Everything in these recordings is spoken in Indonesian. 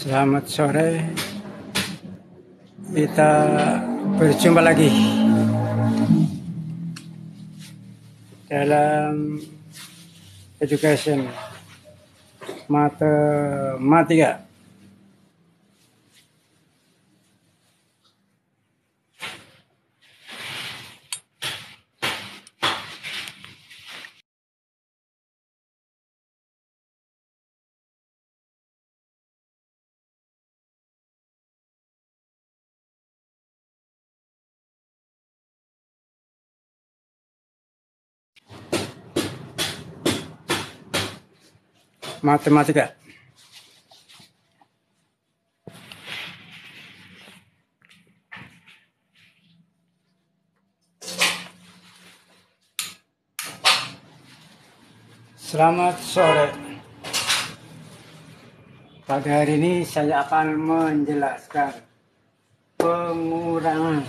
Selamat sore, kita berjumpa lagi dalam education matematika. Matematika. Selamat sore. Pada hari ini saya akan menjelaskan pengurangan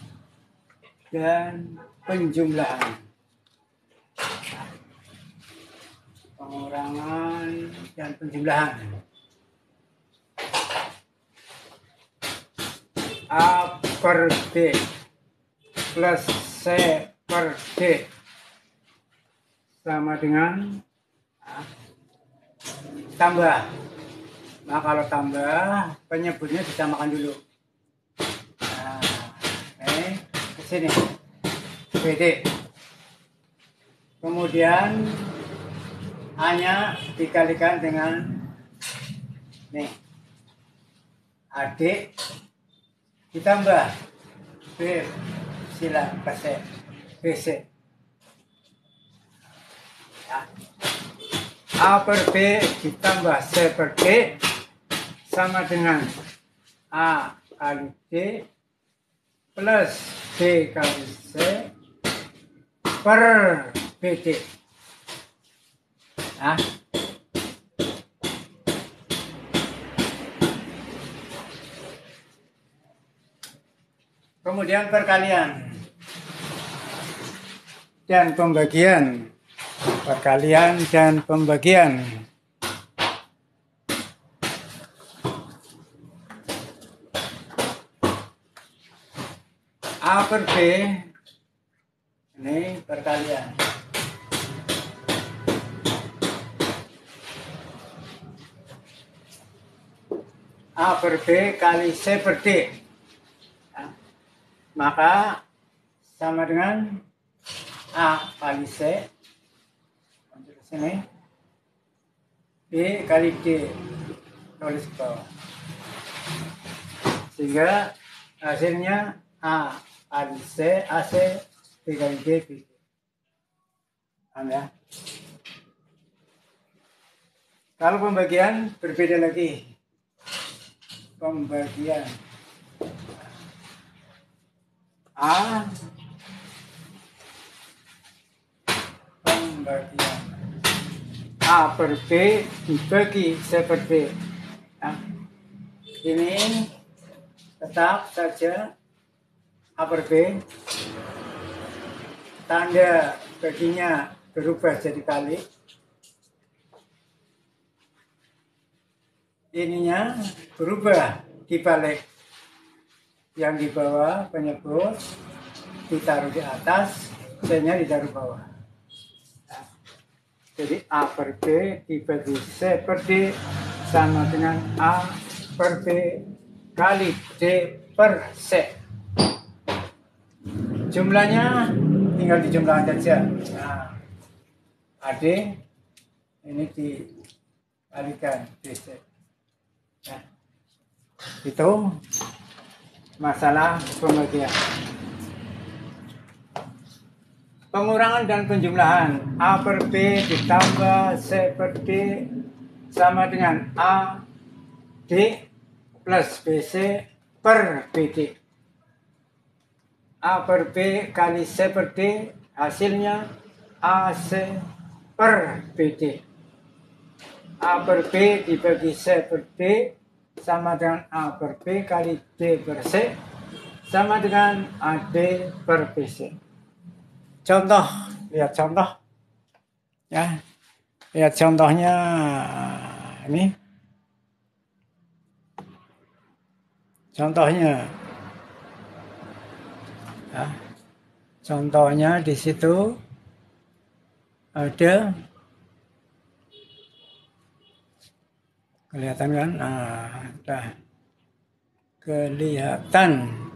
dan penjumlahan. Pengurangan dan penjumlahan. A per B plus C per D sama dengan tambah. Nah, kalau tambah, penyebutnya disamakan dulu. Nah, ini ke sini. BD. Kemudian A-nya dikalikan dengan nih. AD ditambah B sila ke C. BC. Ya. A per B ditambah C per D sama dengan A kali D plus B kali C per BD. Nah, kemudian perkalian dan pembagian. Perkalian dan pembagian. A per B ini perkalian. A per B kali C per D. Nah, maka sama dengan A kali C sini, B kali D tulis ke bawah, sehingga hasilnya A kali C AC, B kali D BD. Ya. Kalau pembagian berbeda lagi. Pembagian A, pembagian A per B dibagi C per D. Nah, ini tetap saja A per B, tanda baginya berubah jadi kali, ininya berubah dibalik, yang di bawah penyebut ditaruh di atas, C-nya ditaruh bawah. Jadi A per B dibagi C per D sama dengan A per B kali D per C. Jumlahnya tinggal dijumlahkan saja. Nah, AD ini dikalikan DC. Nah, itu masalah pembagian. Pengurangan dan penjumlahan. A per B ditambah C per D sama dengan A D plus BC per BD. A per B kali C per D hasilnya AC per BD. A per B dibagi C per D sama dengan A per B kali D per C sama dengan AD per BC. Contoh, lihat contoh. Ya, lihat contohnya ini. Contohnya, ya, contohnya di situ ada, kelihatan kan? Nah, udah kelihatan.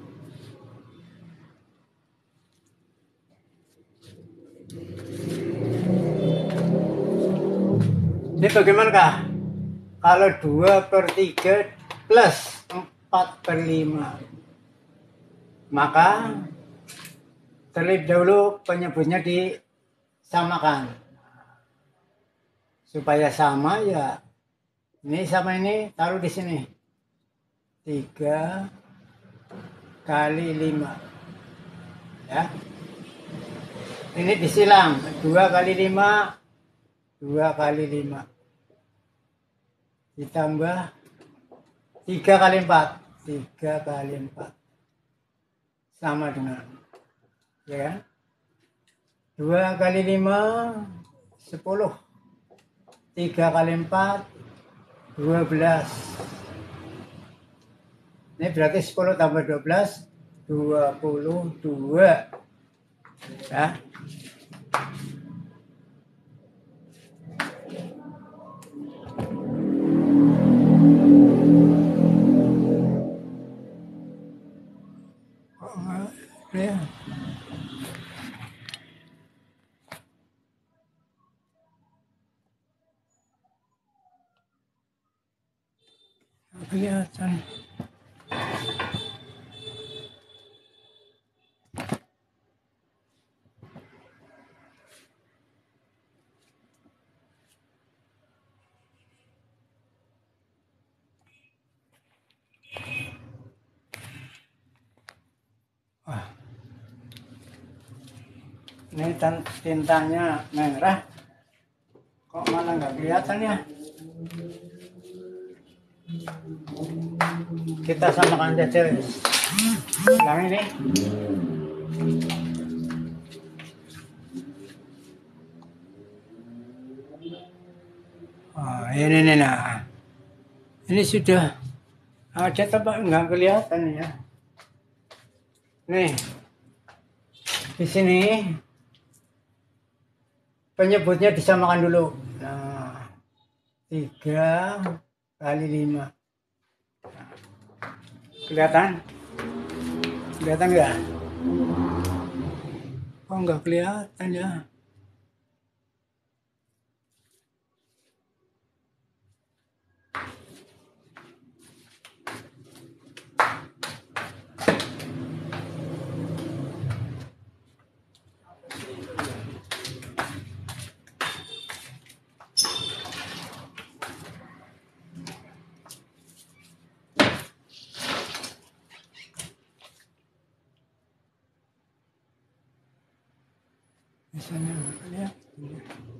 Ini bagaimanakah? Kalau 2/3 plus 4/5, maka terlebih dahulu penyebutnya disamakan. Supaya sama ya, ini sama ini taruh di sini. 3 kali 5. Ya. Ini disilang. 2 kali 5. 2 kali 5. Ditambah 3 kali 4. 3 kali 4. Sama dengan, ya kan? 2 kali 5, 10. 3 kali 4, 12. Ini berarti 10 tambah 12, 22. Ya. Ya. Kelihatan. Wah. Ini tintanya merah. Kok malah nggak kelihatan ya? Kita samakan saja. Yang ini. Oh, ini nah. Ini sudah ada tapi nggak kelihatan ya. Nih. Di sini penyebutnya disamakan dulu. Nah, 3 kali 5. Kelihatan? Kelihatan nggak? Oh, nggak kelihatan ya. Misalnya nggak kelihatan.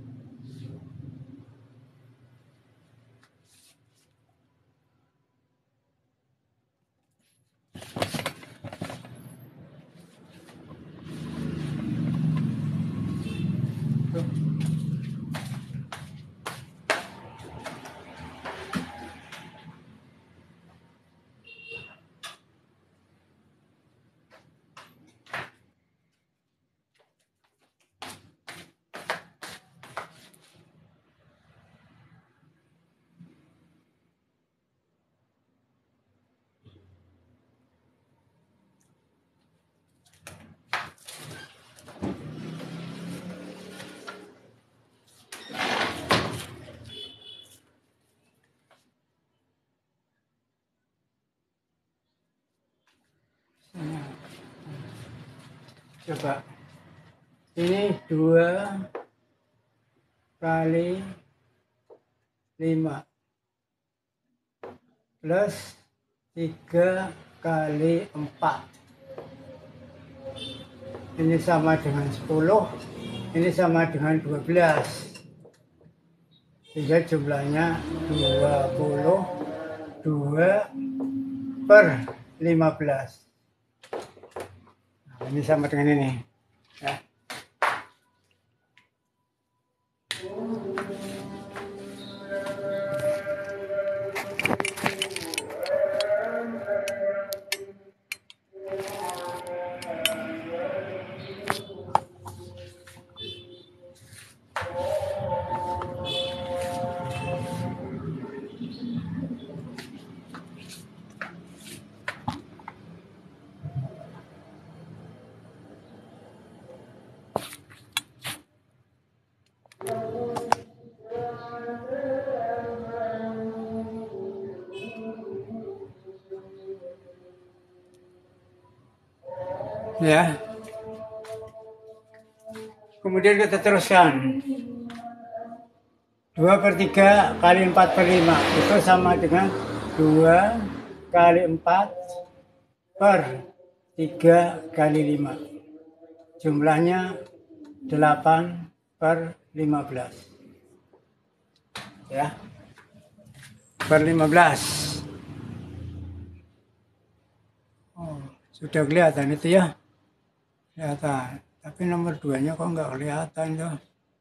Coba. Ini 2 kali 5 plus 3 kali 4. Ini sama dengan 10. Ini sama dengan 12. Sehingga jumlahnya 22/15. Nah, ini sama dengan ini. Ya. Ya. Kemudian kita teruskan. 2/3 kali 4/5 itu sama dengan 2 kali 4 per 3 kali 5. Jumlahnya 8/15. Ya. Per 15. Oh, sudah kelihatan itu ya. Kelihatan. Tapi nomor 2-nya kok nggak kelihatan tuh.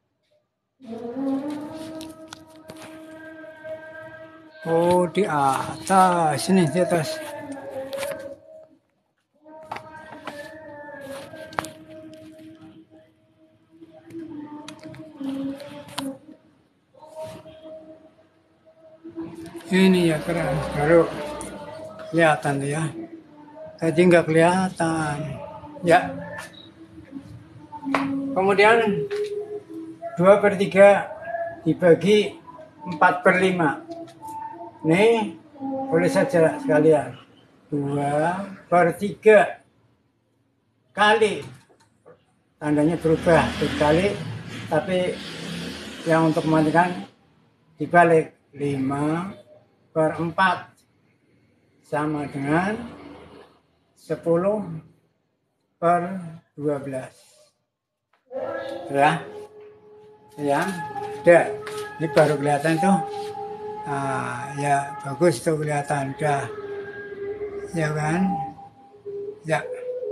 Oh, di atas. Ini di atas. Ini ya keren. Baru kelihatan tuh ya. Tadi nggak kelihatan. Ya. Kemudian 2/3 dibagi 4/5. Nih, boleh saja sekalian. 2/3 kali. Tandanya berubah dikali, tapi yang untuk mematikan dibalik. 5/4 sama dengan 10/12. Ya, ya, udah. Ini baru kelihatan tuh. Nah, ya bagus tuh kelihatan, udah, ya kan, ya.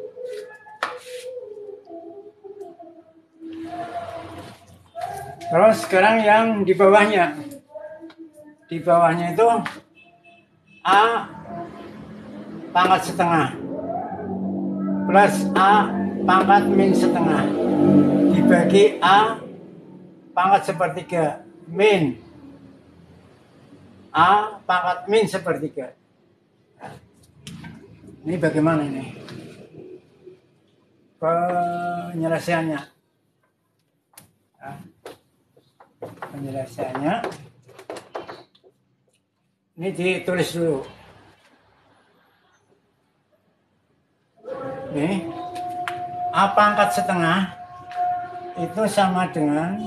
Terus sekarang yang di bawahnya. Di bawahnya itu A pangkat setengah plus A pangkat min setengah dibagi A pangkat sepertiga min A pangkat min sepertiga. Ini bagaimana ini penyelesaiannya? Penyelesaiannya ini ditulis dulu. Nih, A pangkat setengah itu sama dengan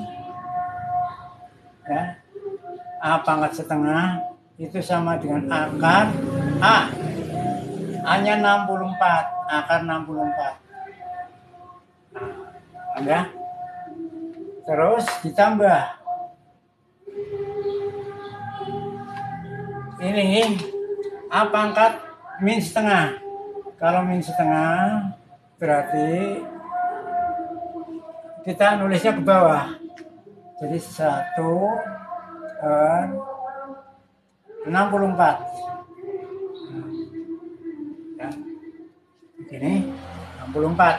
ya, A pangkat setengah itu sama dengan akar A. A-nya 64, akar 64. Nah, ya. Terus ditambah. Ini A pangkat min setengah. Kalau min setengah berarti kita nulisnya ke bawah. Jadi 1/64. Ya. Begini 64.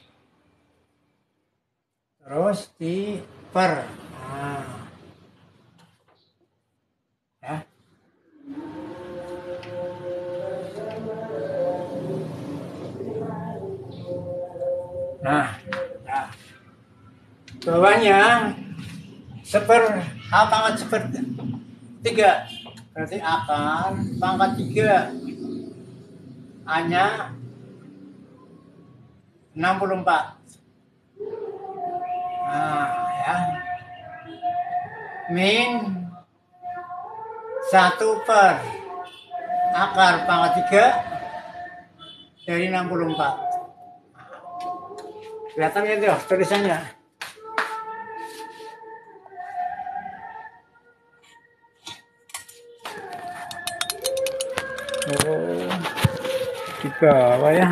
Terus di per. Nah. Ya. Nah, nah. Bawahnya A pangkat sepertiga. Berarti akar pangkat 3. A-nya 64. Nah, ya. Min 1 per akar pangkat 3 dari 64. Kelihatan itu tulisannya. Oh, di bawah ya.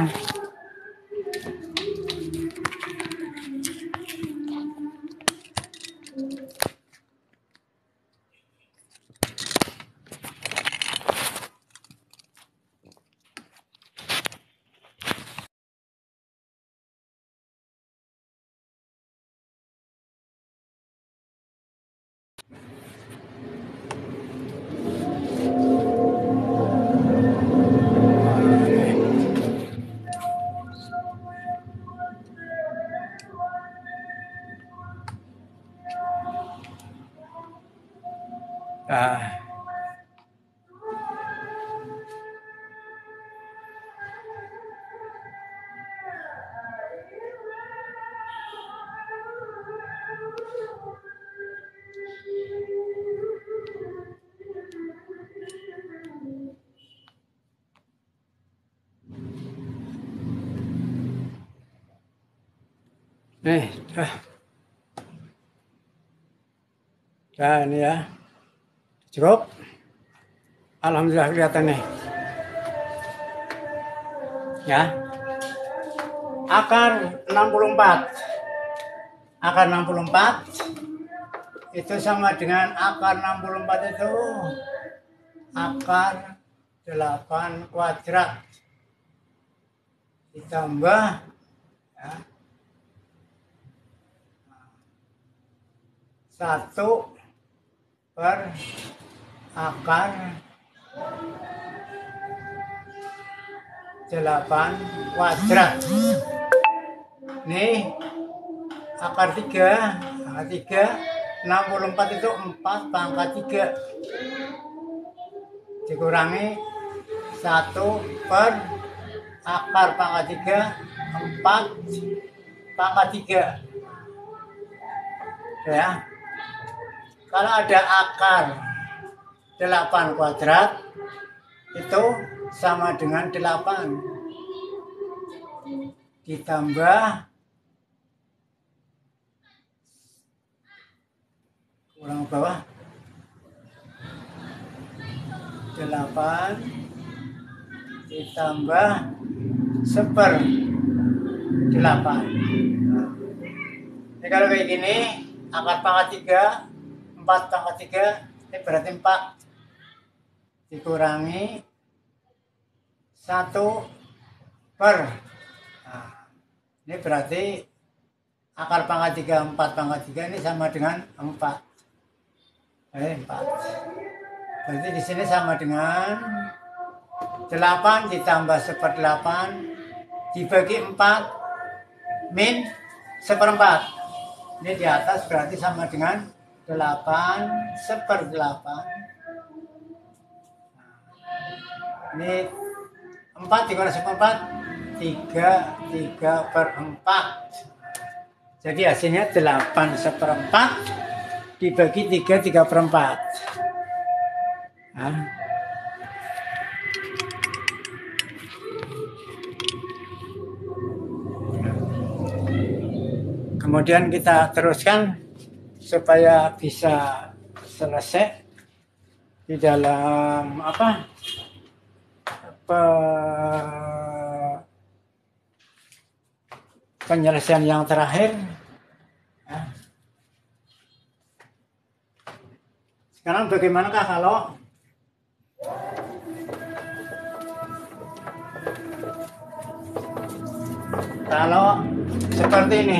Ah. Nih, ini ya. Cukup. Alhamdulillah kelihatan nih. Ya. Akar 64. Akar 64 itu sama dengan akar 64 itu akar 8 kuadrat ditambah ya, 1 per akar 8 kuadrat. Nih akar 3, 64 itu 4 pangkat 3 dikurangi 1 per akar pangkat 3, 4 pangkat 3 ya. Kalau ada akar 8 kuadrat itu sama dengan 8 ditambah kurang bawah 8 ditambah 1/8. Ini kalau kayak gini akar pangkat 3, 4 pangkat 3 ini berarti 4 dikurangi 1 per. Nah, ini berarti akar pangkat 3, 4 pangkat 3 ini sama dengan 4. 4. Berarti di sini sama dengan 8 ditambah 1/8 dibagi 4 min 1/4. Ini di atas berarti sama dengan 8 1/8. Ini 4 dikurangi 1/4 3/4. Jadi hasilnya 8 1/4 dibagi 3/4. Nah. Kemudian kita teruskan supaya bisa selesai di dalam penyelesaian yang terakhir. Sekarang bagaimanakah kalau seperti ini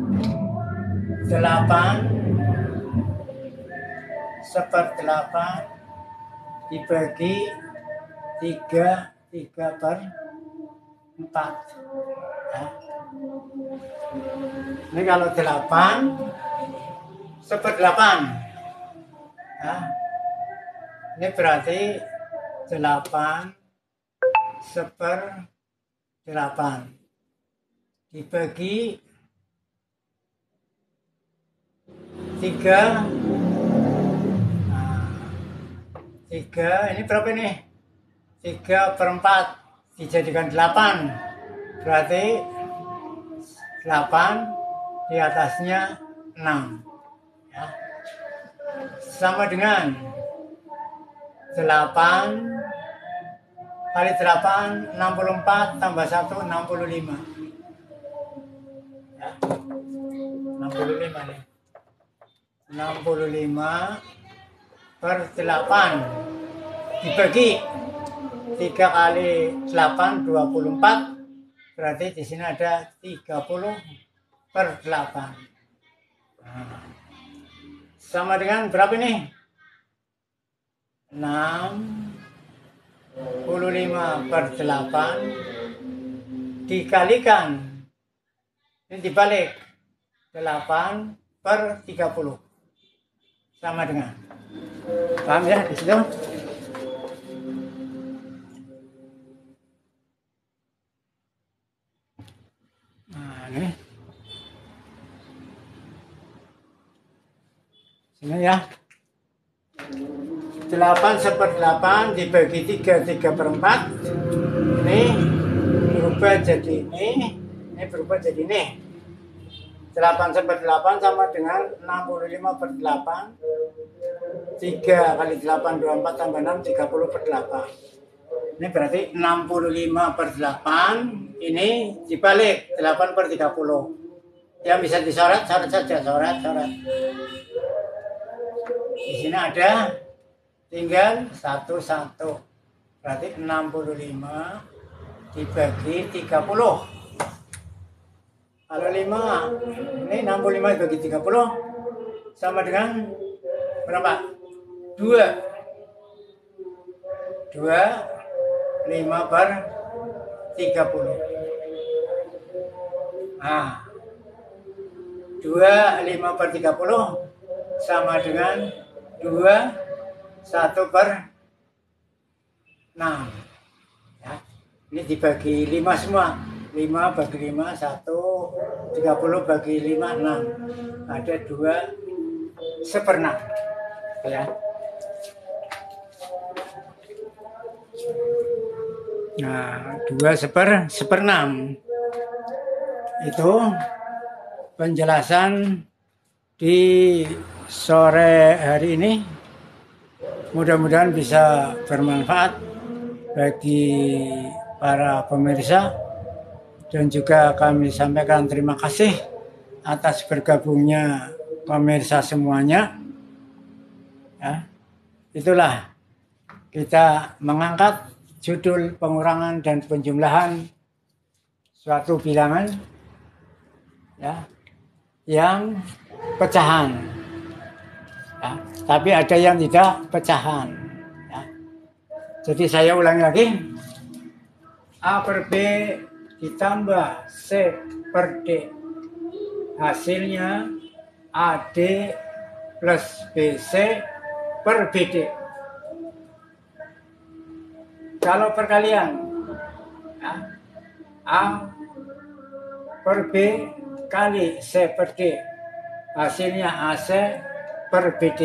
8 1/8 dibagi 3/4 ya. Ini kalau 8 1/8 ya. Ini berarti 8 1/8 dibagi 3. Nah, 3 ini berapa nih? 3/4 dijadikan 8. Berarti 8 di atasnya 6. Ya. Sama dengan 8 kali 8 64 tambah 1 65. Ya. 65 nih. 65/8 dibagi 3 kali 8 24, berarti di sini ada 30/8. Nah, sama dengan berapa nih? 65/8 dikalikan, ini dibalik 8/30 sama dengan, paham ya di situ? Nah ini sini ya, 8/8 dibagi 3/4 ini berubah jadi ini berubah jadi ini. 8 per 8 sama dengan 65 per 8. 3 kali 8, 24 tambah 6, 30 per 8. Ini berarti 65 per 8. Ini dibalik 8 per 30. Yang bisa disorat, sorat saja. Sorat. Di sini ada tinggal 1. Berarti 65 dibagi 30. Kalau 5, ini 65 dibagi 30 sama dengan berapa? 2. 5 per 30. Nah, 5 per 30 sama dengan 1 per 6. Ya, ini dibagi 5 semua. 5 bagi 5, 1, 30 bagi 5, 6. Ada 2/6. Ya. Nah, 2/6. Itu penjelasan di sore hari ini. Mudah-mudahan bisa bermanfaat bagi para pemirsa. Dan juga kami sampaikan terima kasih atas bergabungnya pemirsa semuanya. Ya, itulah kita mengangkat judul pengurangan dan penjumlahan suatu bilangan, ya, yang pecahan. Ya, tapi ada yang tidak pecahan. Ya. Jadi saya ulangi lagi. A per B ditambah C per D. Hasilnya AD plus BC per BD. Kalau perkalian, ya, A per B kali C per D. Hasilnya AC per BD.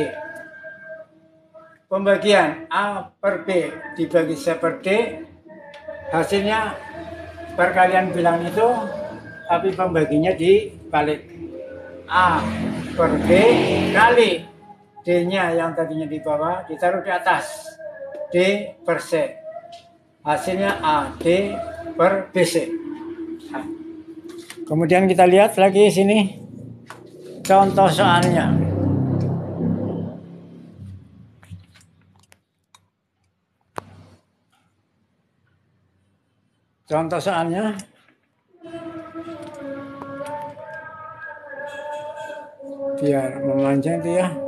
Pembagian A per B dibagi C per D. Hasilnya perkalian bilang itu, tapi pembaginya dibalik. A per B kali D-nya yang tadinya di bawah ditaruh di atas. D per C. Hasilnya AD per BC. Nah, kemudian kita lihat lagi sini contoh soalnya. Contoh soalnya, biar memanjang itu ya.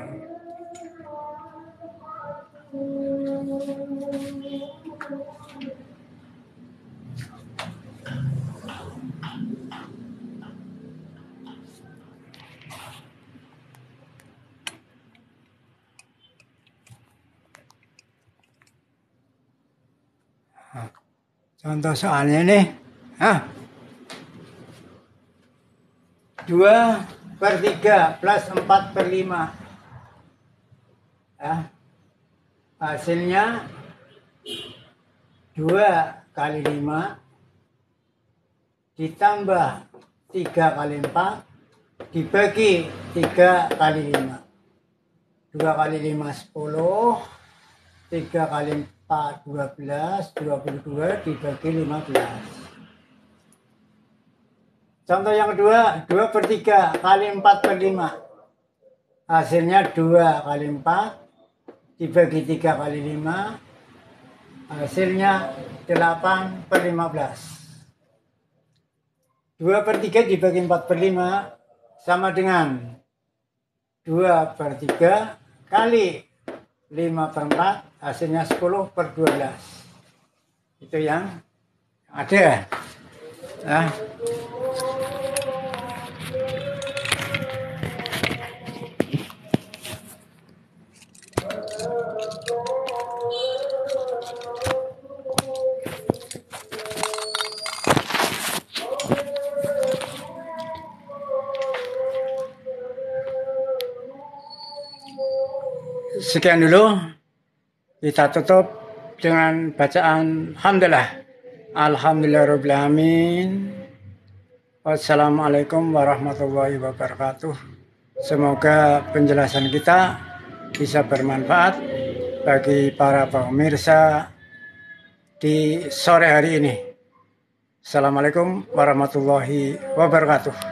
Contoh soalnya nih, 2/3 plus 4/5. Ya. Hasilnya 2 kali 5 ditambah 3 kali 4 dibagi 3 kali 5. 2 kali 5 10, 3 kali 4 12, 22 dibagi 15. Contoh yang kedua, 2/3 kali 4/5. Hasilnya 2 kali 4 dibagi 3 kali 5. Hasilnya 8/15. 2/3 dibagi 4/5 sama dengan 2/3 kali 5/4, hasilnya 10/12. Itu yang ada. Nah, sekian dulu. Kita tutup dengan bacaan Alhamdulillah. Alhamdulillahirrahmanirrahim. Wassalamualaikum warahmatullahi wabarakatuh. Semoga penjelasan kita bisa bermanfaat bagi para pemirsa di sore hari ini. Assalamualaikum warahmatullahi wabarakatuh.